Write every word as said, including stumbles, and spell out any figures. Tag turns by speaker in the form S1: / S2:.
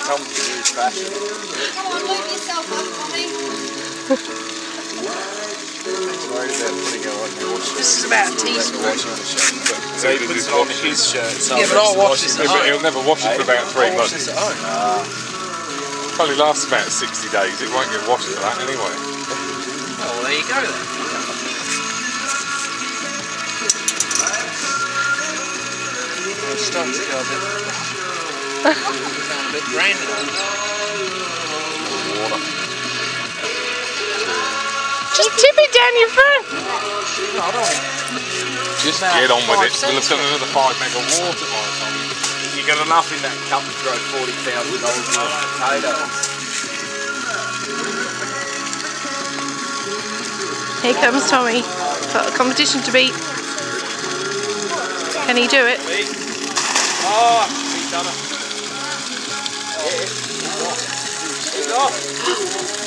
S1: come with new fashion.
S2: Come on, lube yourself up, Tommy.
S1: He's worried about putting it on your shirt.
S2: This is about a teaspoon.
S1: So he puts it on his shirt. So
S2: Yeah, but I'll wash this at home.
S3: He'll never wash it for about three
S1: I'll wash
S3: months.
S1: this at home. Ah.
S3: Probably lasts about sixty days. It won't get washed for that anyway.
S2: Oh, well, there you go then. It's starting to go a bit, sound a bit branded.
S3: Water.
S4: Just tip it down your throat.
S2: No, I don't want it.
S3: Just
S2: About
S3: get on with
S2: five
S3: it. We'll have got
S2: cents.
S3: another five meg of water by the time.
S1: You got enough in that cup to grow forty thousand dollars worth of potatoes.
S4: Here comes Tommy. Got a competition to beat. Can he do it?
S1: Oh, he's done it. Yeah, he's off. He's off.